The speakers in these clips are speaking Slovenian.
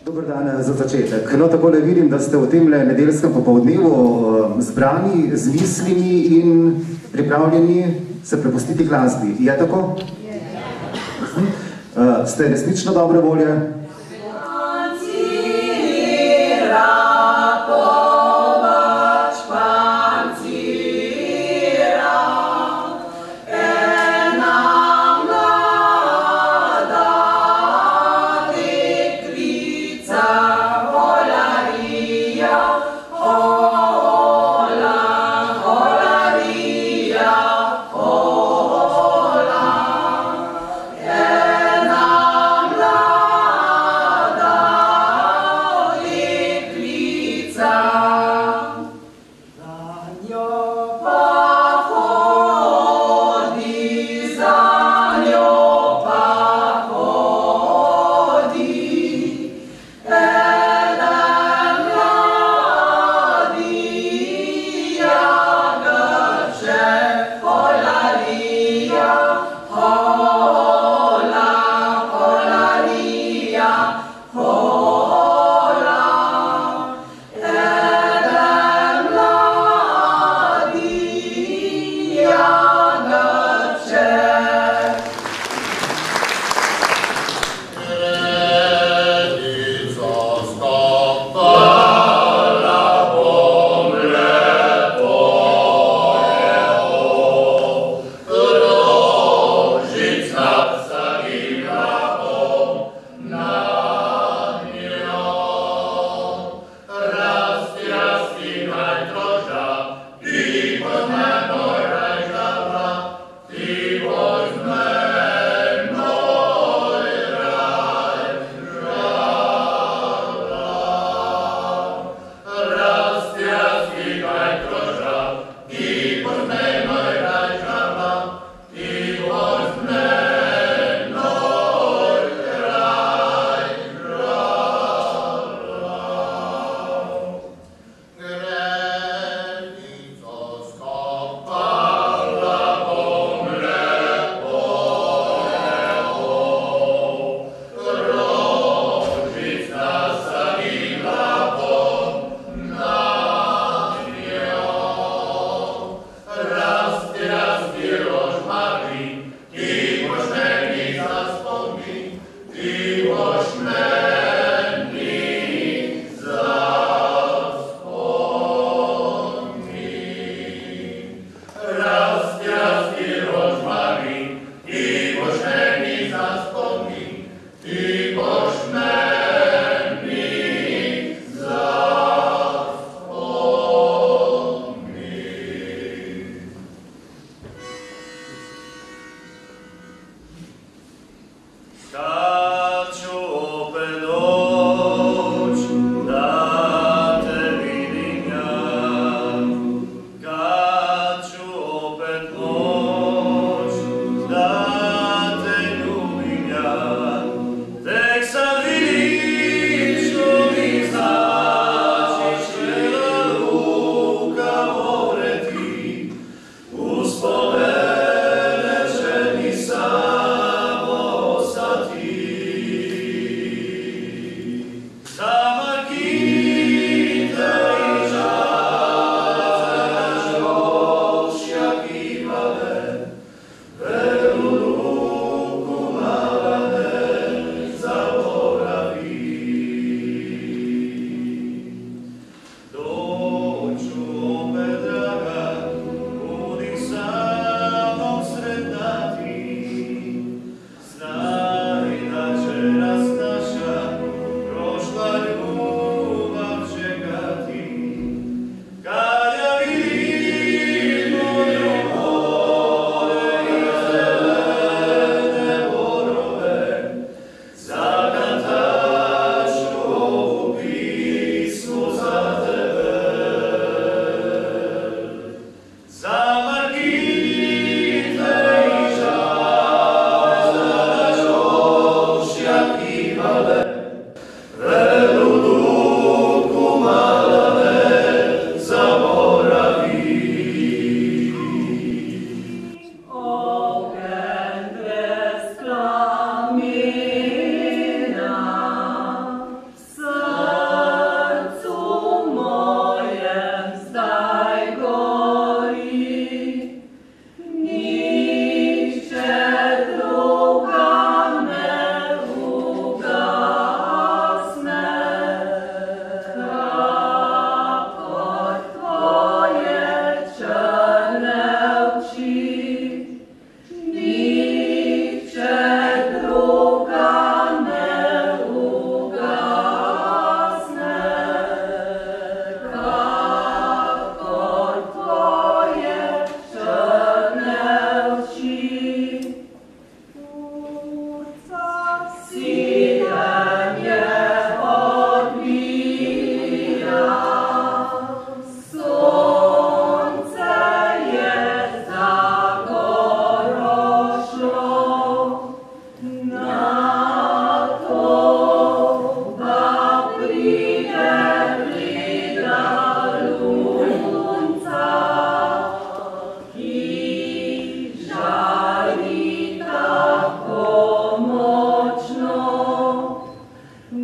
Dober dan za začetek. No, takole vidim, da ste v temle nedeljskem popoldnevu zbrani z mislimi in pripravljeni se prepustiti glasbi. Je tako? Ste resnično dobre volje?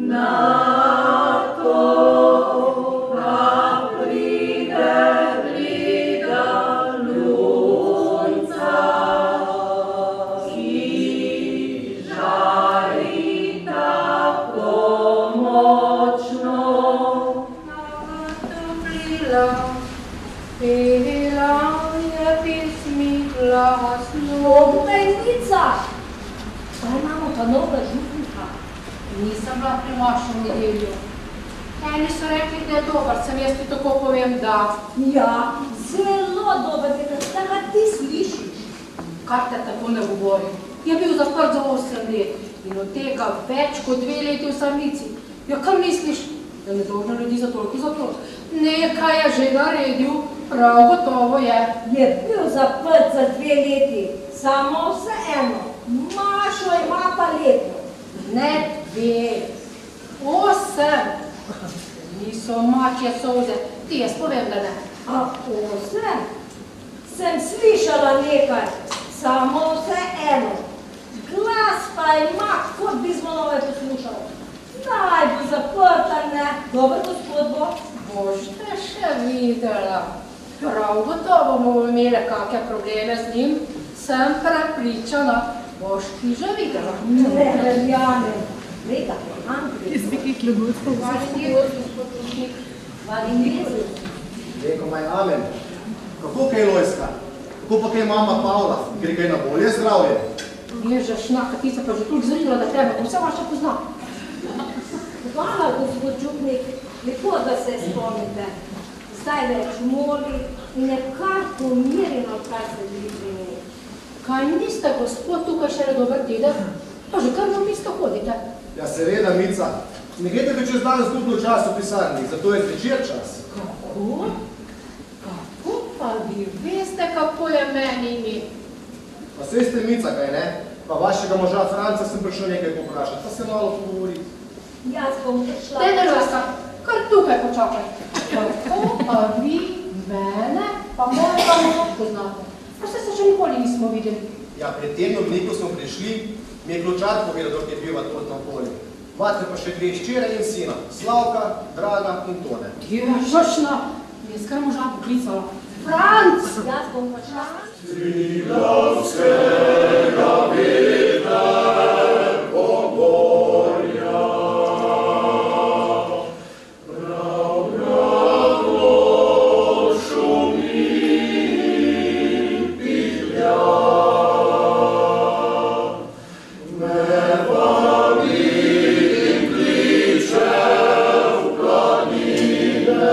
Nisem bila pri vašem nedelju. Eni so rekli, da je dober, sem jaz ti tako povem, da... Ja, zelo dober, da ga ti slišiš. Kar te tako ne govori? Je bil zaprt za 8 let in od tega več kot 2 leti v samici. Ja, kaj misliš? Da ne dolžno ljudi za toliko zaprot. Nekaj je že naredil, prav gotovo je. Je bil zaprt za 2 leti, samo vseeno. Mašo ima pa leto. Ne 2, 8. Niso mačje solze, ti jaz povem, da ne. A 8? Sem slišala nekaj, samo vseeno. Glas pa ima, kot bi zvonove poslušal. Naj bo zaprta, ne? Dober gospod bo. Boš te še videla. Prav gotovo bomo imeli kakšne probleme z njim. Sem prepričana. Boš ti že videla? Ne verjamem. Reka, Andrej. Izvikih ljubotko. Reko maj amen. Kako kaj Lojska? Kako pa kaj mama Pavla? Gre kaj na bolje zdravje? Ježe šnaka, ti se pa že toliko zrila, da tebe vse vaša pozna. Hvala, gospod Župnik. Lepo, da se spomnite. Zdaj več moli in je kar pomirjeno, kaj se želi pri njej. Kaj niste, gospod, tukaj še dober teden? Pa že kar v mesto hodite? Ja, seveda, Mica. Ne grete več čez dan zgubno čas v pisarni, zato je zvečer čas. Kako? Kako pa vi veste, kako je meni ime? Pa sej ste Mica, kaj ne? Pa vašega moža Franca sem prišel nekaj poprašati, pa se malo pogovoriti. Jaz bom prišla. Daj, Lojska, kar tukaj počakaj. Kako pa vi mene, pa mojega moža poznate? Pa se še nikoli nismo videli. Ja, pred tednom dni, ko smo prišli, mi je ključar povedal, dok je bil v tam polju. Imate pa še 2 hčere in sina, Slavka, Draga in Tone. Ježošna, mi je skar moža poklicala. Franc! Jaz bom prišla. Trilavskega veter pogorja, prav grado šumi pihlja. Me vabi in kliče v planine,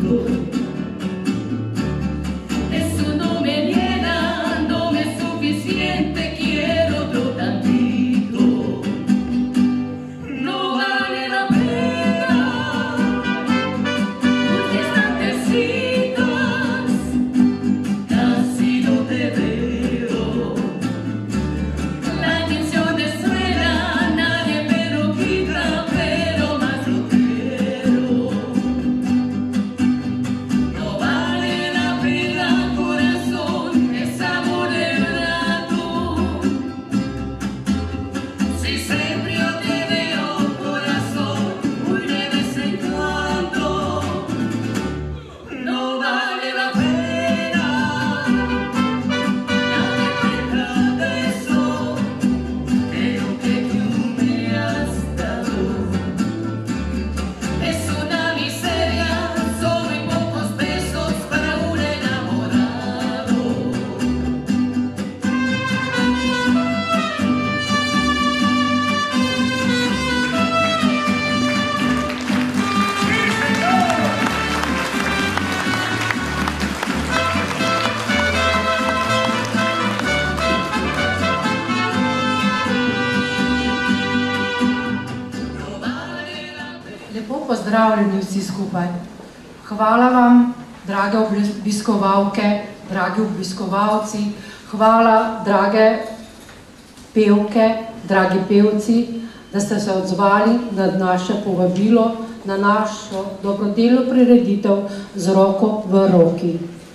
Pozdravljeni vsi skupaj. Hvala vam, drage obiskovalke, dragi obiskovalci, hvala, drage pevke, dragi pevci, da ste se odzvali na naše povabilo, na našo dobrodelno prireditev z roko v roki.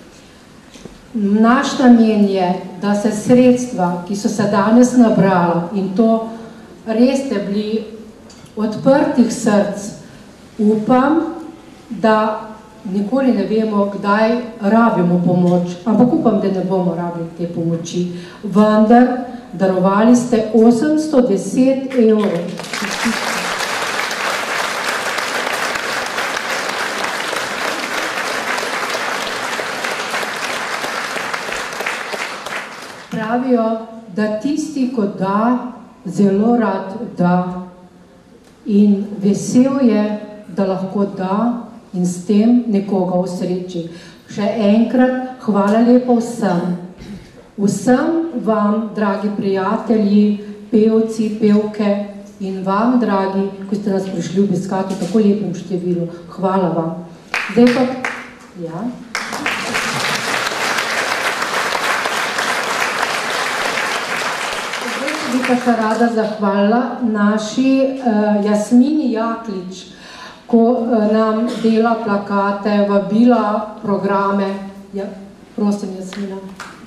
Naš namen je, da se sredstva, ki so se danes nabrala, in to res ste bili odprtih src, upam, da nikoli ne vemo, kdaj rabimo pomoč, ampak upam, da ne bomo rabili te pomoči. Vendar darovali ste 810 evrov. Pravijo, da tisti, ko da, zelo rad da. In vesel je, da lahko da in s tem nekoga osreči. Še enkrat hvala lepo vsem. Vsem vam, dragi prijatelji, pevci, pevke in vam, dragi, ko ste nas prišli obiskati v tako lepem številu. Hvala vam. Zdaj pa, ja. Zdaj bi pa se rada zahvalila naši Jasmini Jaklič, ko nam dela plakate, vabila, programe. Ja, prosim, Jasmina.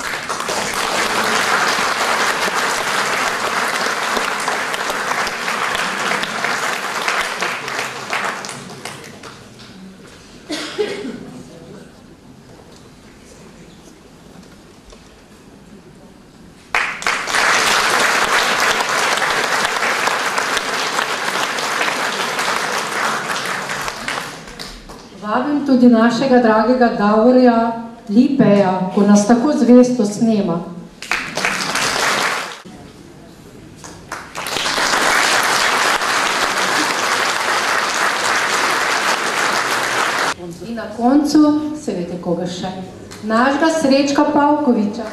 Vabim tudi našega dragega Davorja Lipeja, ko nas tako zvesto snema. In na koncu, se veste koga še, našega Srečka Pavkoviča.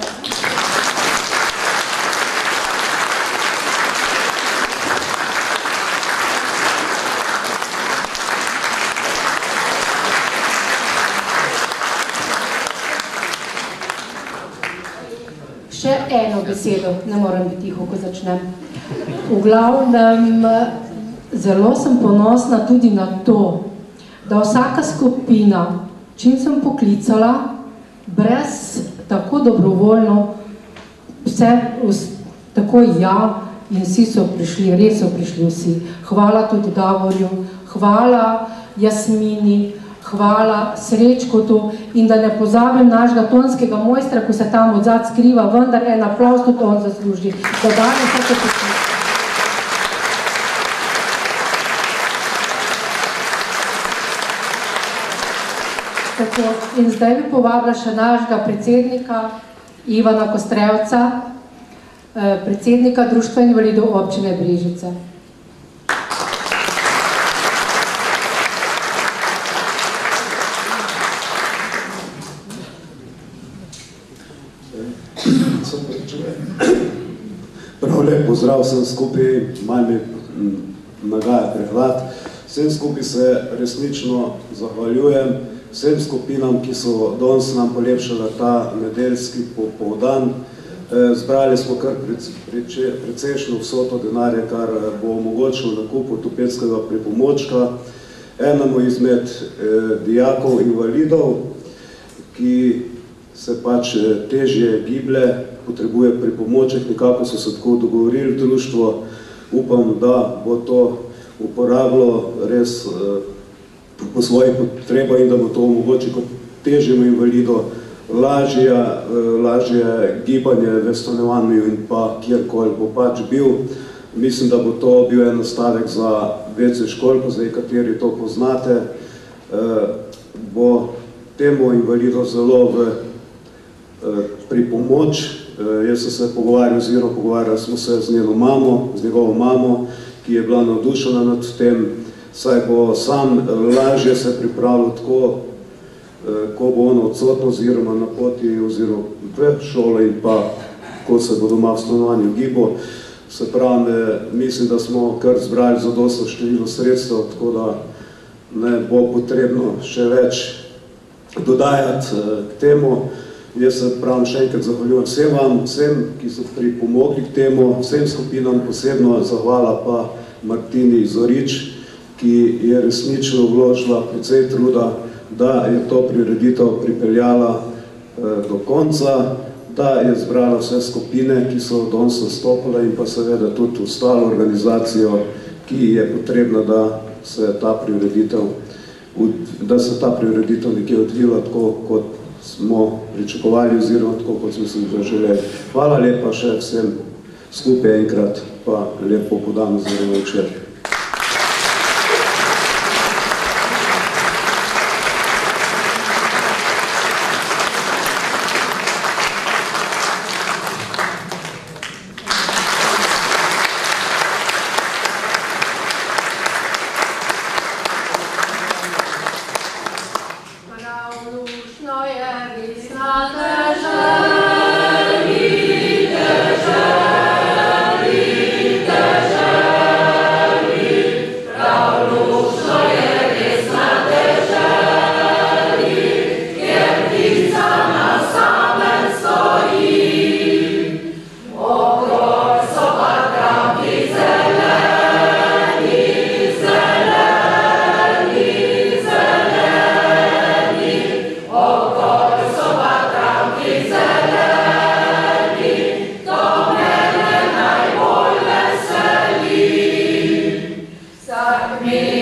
Še eno besedo, ne moram biti tiho, ko začnem. V glavnem, zelo sem ponosna tudi na to, da vsaka skupina, čim sem poklicala, brez tako dobrovoljno, vse tako ja, in vsi so prišli, res so prišli vsi. Hvala tudi Davorju, hvala Jasmini, hvala Srečkotu in da ne pozabim našega tonskega mojstra, ko se tam odzad skriva, vendar en aplavz tudi on zasluži. Da danes vse početi. Tako, in zdaj bi povabila še našega predsednika Ivana Kostrevca, predsednika Društva invalidov občine Brežice. pozdrav vsem skupaj, malo mi nagaja prehlad. Vsem skupaj se resnično zahvaljujem, vsem skupinam, ki so danes nam polepšali ta nedeljski popoldan. Zbrali smo kar precejšno vsoto denarja, kar bo omogočilo nakup ortopedskega pripomočka enemu izmed dijakov invalidov, ki se pač težje giblje, potrebuje pripomoček, nekako so se tako dogovorili društvo. Upam, da bo to uporabilo res po svojih potrebah in da bo to omogočilo kot težjemu invalidu lažje gibanje v stanovanju in pa kjerkoli bo pač bil. Mislim, da bo to bil en nastavek za WC školko, zdaj kateri to poznate, bo temu invalidu zelo v pripomoč. Jaz sem se pogovarjali smo se z njeno mamo, z njegovo mamo, ki je bila navdušena nad tem, saj bo sam lažje se pripravil tako, ko bo ono odsotno oziroma na poti oziroma v šolo in pa ko se bo doma v stanovanju gibo. Se pravi, mislim, da smo kar zbrali zadostno število sredstev, tako da ne bo potrebno še več dodajati k temu. Jaz se pravim še enkrat zahvaljujem vsem vam, vsem, ki so pripomogli k temu, vsem skupinam, posebno zahvala pa Martini Zorič, ki je resnično vložila precej truda, da je to prireditev pripeljala do konca, da je zbrala vse skupine, ki so danes nastopile in pa seveda tudi ostalo organizacijo, ki je potrebna, da se ta prireditev nekje odvila tako, kot smo pričakovali oziroma tako, kot smo se želeli. Hvala lepa še vsem skupaj enkrat, pa lepo podam oziroma večer. Me